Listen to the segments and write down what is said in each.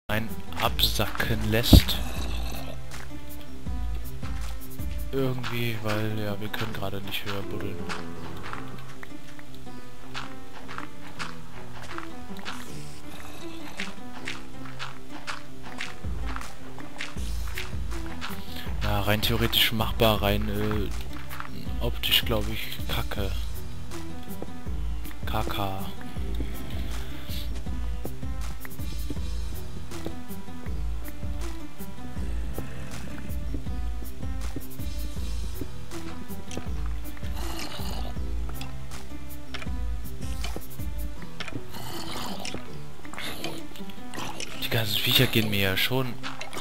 einen absacken lässt. Irgendwie, weil ja, wir können gerade nicht höher buddeln. Ja, rein theoretisch machbar, rein optisch glaube ich kacke. Kaka. Die ganzen Viecher gehen mir ja schon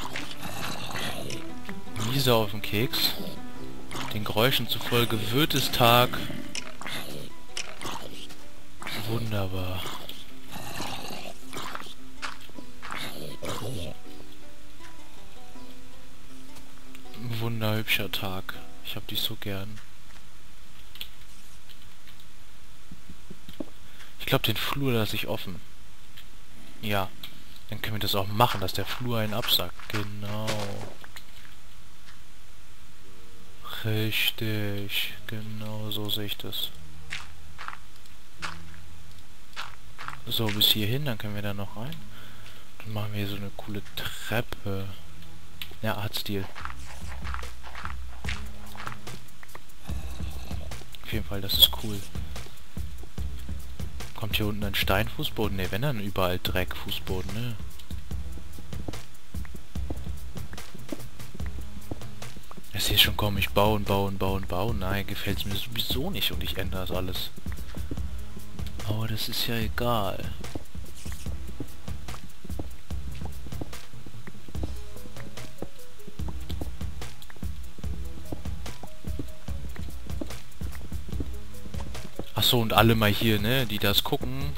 miese auf den Keks. Den Geräuschen zufolge wird es Tag. Wunderbar. Wunderhübscher Tag. Ich hab dich so gern. Ich glaube, den Flur lasse ich offen. Ja. Dann können wir das auch machen, dass der Flur einen absackt. Genau. Richtig. Genau so sehe ich das. So, bis hierhin, dann können wir da noch rein. Dann machen wir hier so eine coole Treppe. Ja, Artstil. Auf jeden Fall, das ist cool. Kommt hier unten ein Steinfußboden? Ne, wenn dann überall Dreckfußboden, ne? Ich sehe schon, komm, ich bauen. Nein, gefällt es mir sowieso nicht und ich ändere das alles. Aber das ist ja egal. Achso, und alle mal hier, ne, die das gucken.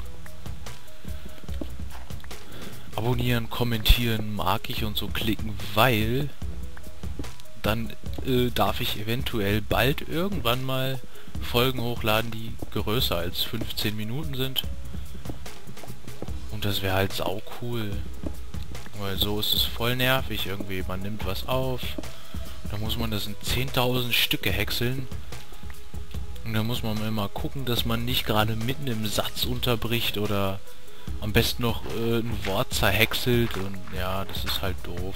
Abonnieren, kommentieren, mag ich und so klicken, weil dann darf ich eventuell bald irgendwann mal Folgen hochladen, die größer als 15 Minuten sind. Und das wäre halt sau cool. Weil so ist es voll nervig irgendwie. Man nimmt was auf, dann muss man das in 10.000 Stücke häckseln. Und dann muss man immer gucken, dass man nicht gerade mitten im Satz unterbricht oder am besten noch ein Wort zerhäckselt. Und ja, das ist halt doof.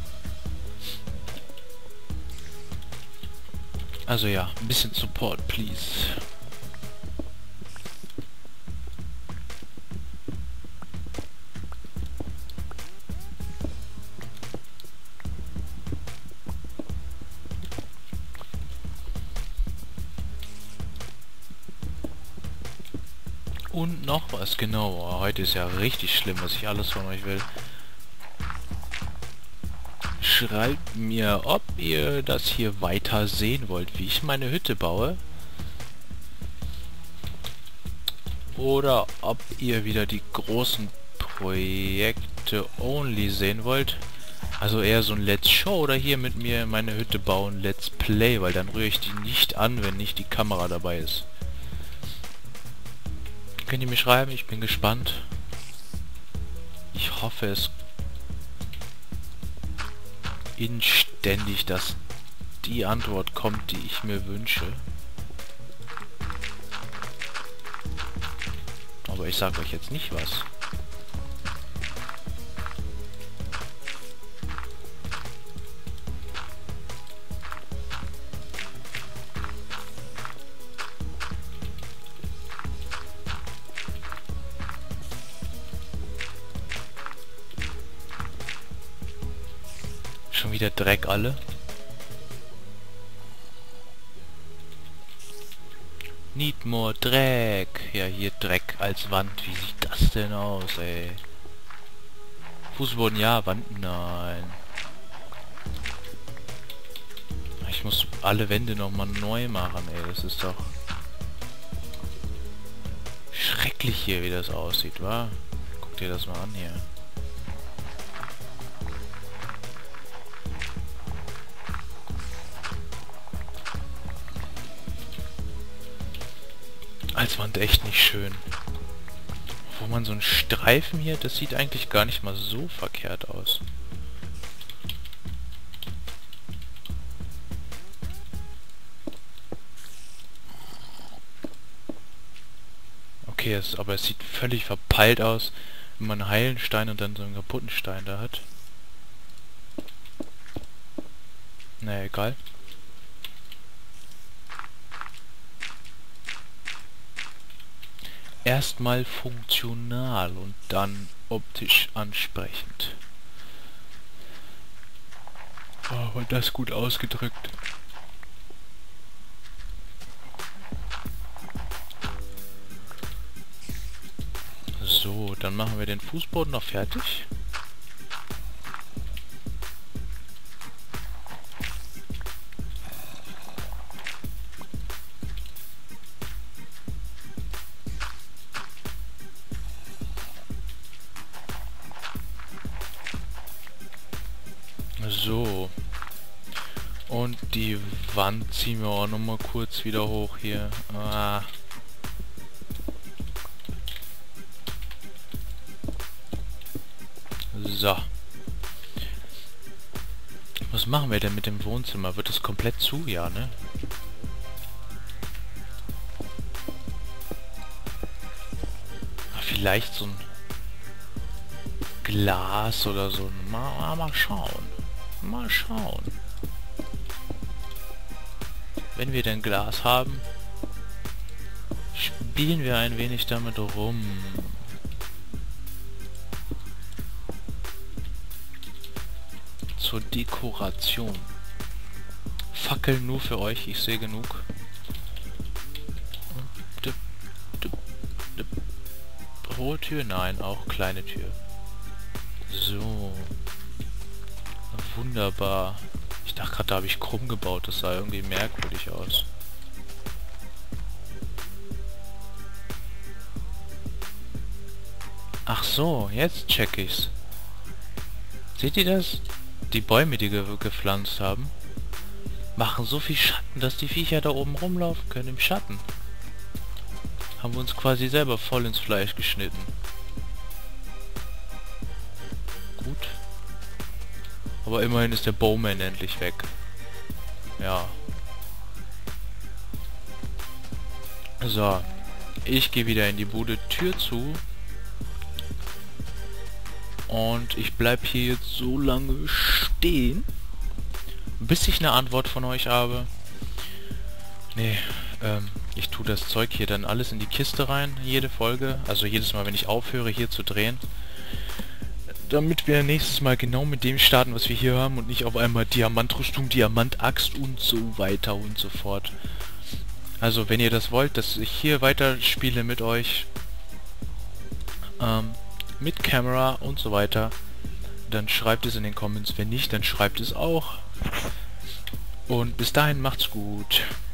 Also ja, ein bisschen Support, please. Und noch was, genau. Heute ist ja richtig schlimm, was ich alles von euch will. Schreibt mir, ob ihr das hier weiter sehen wollt, wie ich meine Hütte baue. Oder ob ihr wieder die großen Projekte only sehen wollt. Also eher so ein Let's Show oder hier mit mir meine Hütte bauen, Let's Play, weil dann rühre ich die nicht an, wenn nicht die Kamera dabei ist. Könnt ihr mir schreiben, ich bin gespannt. Ich hoffe es inständig, dass die Antwort kommt, die ich mir wünsche. Aber ich sage euch jetzt nicht was. Schon wieder Dreck alle. Need more Dreck. Ja, hier Dreck als Wand. Wie sieht das denn aus, ey? Fußboden ja, Wand nein. Ich muss alle Wände nochmal neu machen, ey. Das ist doch schrecklich hier, wie das aussieht, wa? Guck dir das mal an hier. Als Wand echt nicht schön. Wo man so einen Streifen hier, das sieht eigentlich gar nicht mal so verkehrt aus. Okay, aber es sieht völlig verpeilt aus, wenn man einen heilen Stein und dann so einen kaputten Stein da hat. Naja, egal. Erstmal funktional und dann optisch ansprechend. Oh, war das gut ausgedrückt. So, dann machen wir den Fußboden noch fertig. So. Und die Wand ziehen wir auch noch mal kurz wieder hoch hier. Ah. So. Was machen wir denn mit dem Wohnzimmer? Wird es komplett zu? Ja, ne? Vielleicht so ein Glas oder so. Mal schauen. Mal schauen. Wenn wir denn Glas haben, spielen wir ein wenig damit rum. Zur Dekoration. Fackeln nur für euch, ich sehe genug. Hohe Tür? Nein, auch kleine Tür. So. Wunderbar. Ich dachte gerade, da habe ich krumm gebaut. Das sah irgendwie merkwürdig aus. Ach so, jetzt check ich's. Seht ihr das? Die Bäume, die wir gepflanzt haben, machen so viel Schatten, dass die Viecher da oben rumlaufen können im Schatten. Haben wir uns quasi selber voll ins Fleisch geschnitten. Gut. Aber immerhin ist der Bowman endlich weg. Ja. So. Ich gehe wieder in die Bude, Tür zu. Und ich bleibe hier jetzt so lange stehen, bis ich eine Antwort von euch habe. Nee, ich tue das Zeug hier dann alles in die Kiste rein, jede Folge. Also jedes Mal, wenn ich aufhöre hier zu drehen. Damit wir nächstes Mal genau mit dem starten, was wir hier haben und nicht auf einmal Diamantrüstung, Diamantaxt und so weiter und so fort. Also wenn ihr das wollt, dass ich hier weiterspiele mit euch, mit Kamera und so weiter, dann schreibt es in den Comments. Wenn nicht, dann schreibt es auch. Und bis dahin macht's gut.